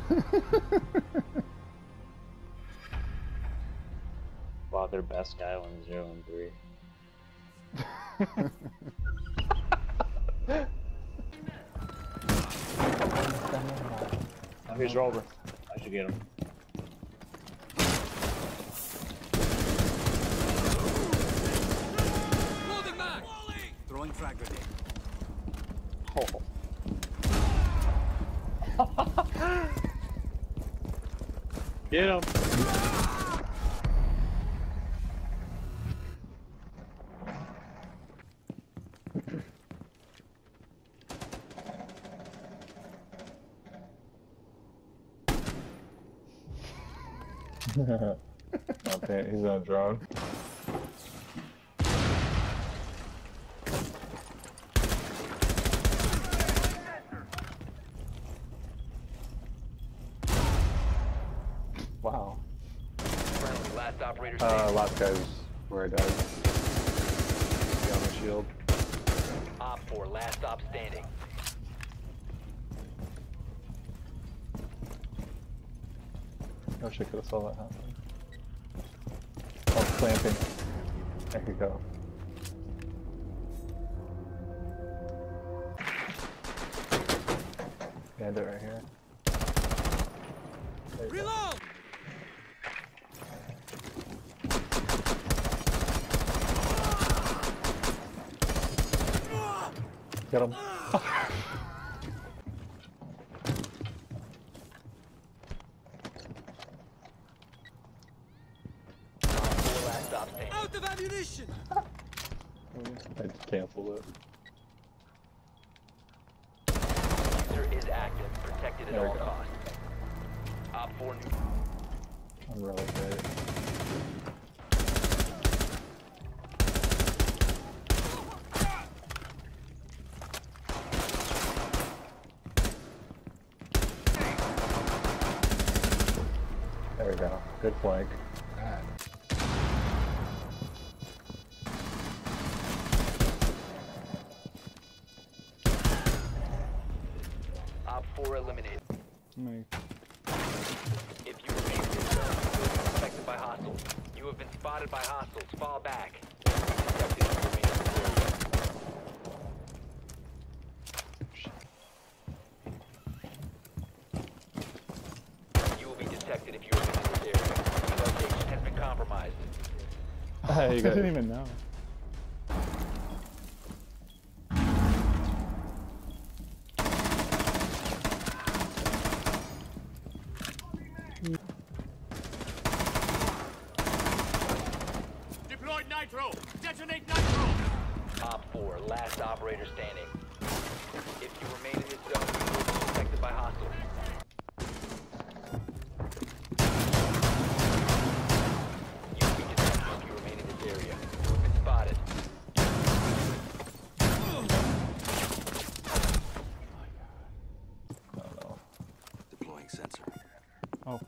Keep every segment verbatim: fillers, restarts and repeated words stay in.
Wow, their best guy on zero and three. Oh, here's Rover. I should get him. Throwing frag grenade. Oh. Get him. Okay, he's on a drone. Wow. Friendly, last operator Uh, standing. last guy's where I died. Be on the shield. Op four, last stop standing. I wish I could have saw that happen. Oh, clamping. There you go. Bandit right here. There you go. Reload! Get him. Op four, last stop standing. Out of ammunition! I just canceled it. User is active, protected at There we all go. costs. Op four, I'm really great. There we go. Good flank. Op four eliminated. Me. If you remain in this zone, you will be detected by hostiles. You have been spotted by hostiles. Fall back. Detected if you remain in this area. You will be detected if you remain in this area. Your location has been compromised. Hey, you I guys. didn't even know. Deployed nitro! Detonate nitro! Op four, last operator standing. If you remain in this zone, you will be detected by hostiles. You will be detected if you remain in this area. You have been spotted. Oh no. Deploying sensor. Oh.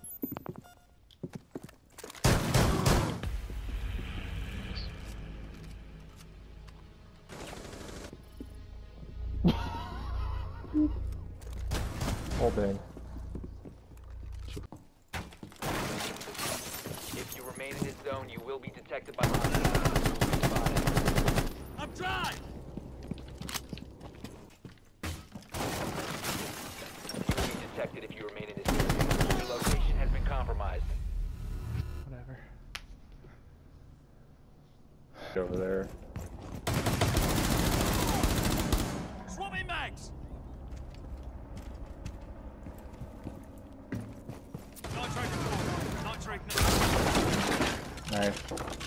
Holding. If you remain in this zone, you will be detected by hostiles. You will be spotted. I'm dry! You will be detected if you remain in this area. Your location has been compromised. Whatever. Over there. Swapping mags! Nitrate deployed. Nitrate now. Nice.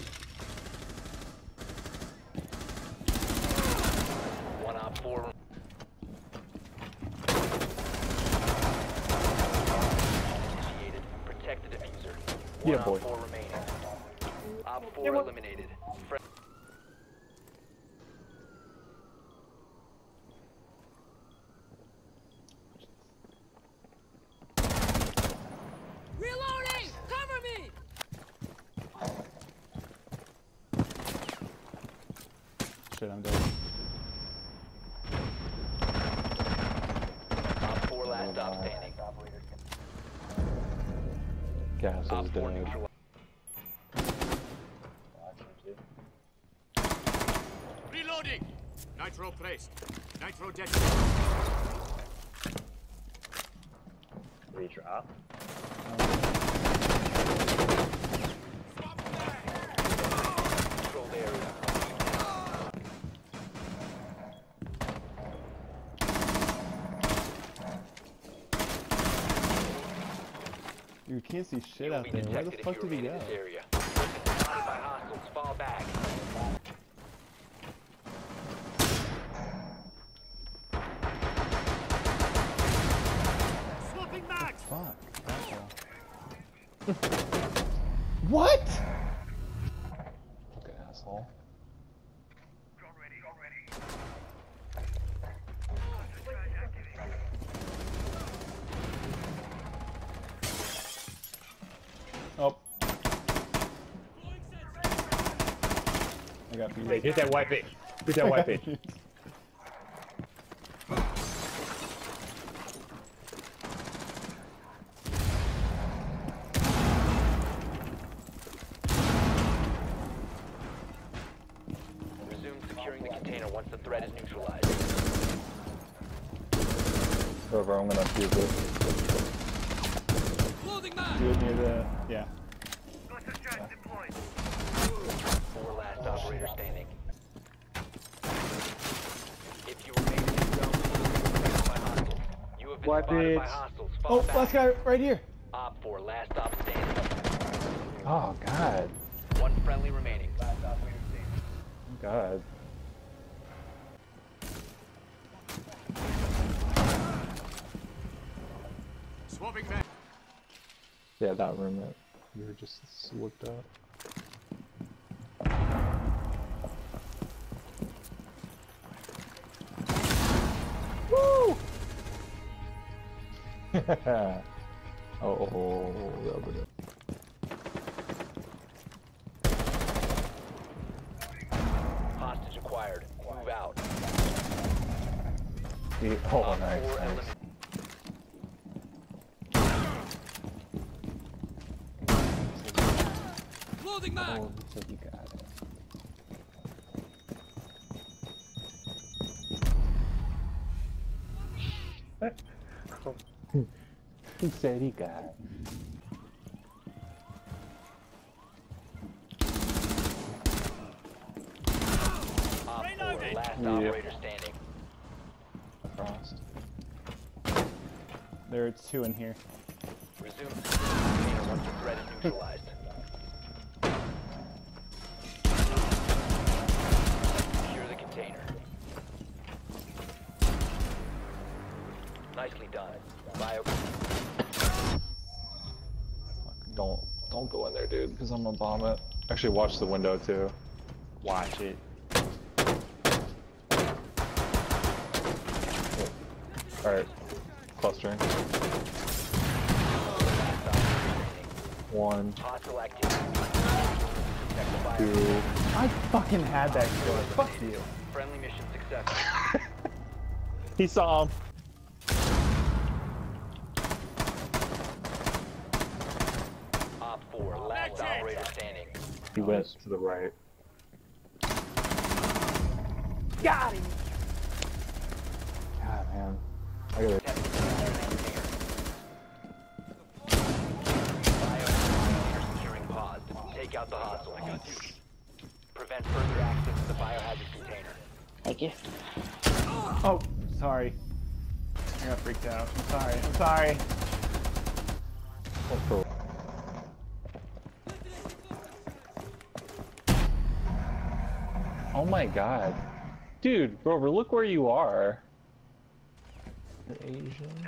One op four. Initiated. Protect the diffuser. One Yeah, op boy. four remaining. Op four eliminated. Fre- Reloading! Cover me! Shit, I'm dead. Op four last stop my. standing. Gas Op is four dead. neutralized. Reloading! Nitro placed. Nitro detonated. Redrop. Controlled area. You can't see You shit will out be there. Where the detected if fuck you did he remain go? in this area. You've been spotted by hostiles. Fall back. Swapping mags! Fuck. Gotcha. What? Fucking asshole. Oh. I got beat. Hey, get that white bitch. Get that white bitch. Resume securing the container once the threat is neutralized. Whoever, I'm gonna fuse it. Loading mag! Do it near the. Yeah. Four last operator standing. If you remain in this zone, you will be protected by hostiles. You have been What, spotted by bitch? hostiles. Fall Oh, back. last guy right here. Op four, last stop standing. Oh god. One friendly remaining. God. Swapping mag. Yeah, that room that you were just looked up. Woo! oh, oh, that would Hostage acquired. Move out. be. Oh, Op nice. four nice. eliminated. Loading mag! Oh, looks like you got it. He said he got it. Op four, last Yeah. operator standing. Frost. There are two in here. Resume securing the container once the threat is neutralized. Secure the container. Nicely done. Bio. Don't don't go in there, dude, because I'm gonna bomb it. Actually, watch the window too. Watch it. All right, clustering. One, Hostile activity. Protect the bio. two. I fucking had that shit. Fuck you. Friendly mission successful. He saw him. Op four, last operator standing. He went to the right. Got him. God, man. I gotta. Protect the container. Biohazard securing paused. Take out the hostile. Prevent further access to the biohazard container. Thank you. Oh, sorry. I got freaked out. I'm sorry. I'm sorry. Oh, for- Oh my god. Dude, Grover, look where you are. You're Asian.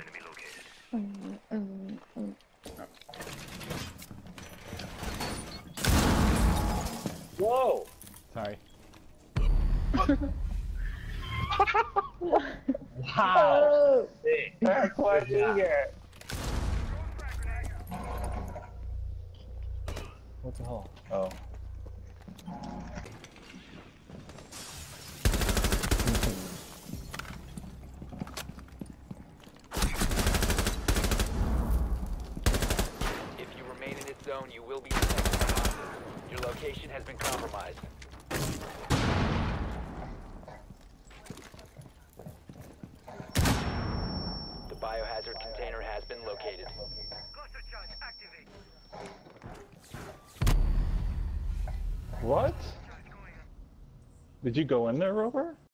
Whoa! Sorry. Wow! Sick. That's what Good job. get. What the hell? Oh. If you remain in this located. What? Did you go in there, Rover?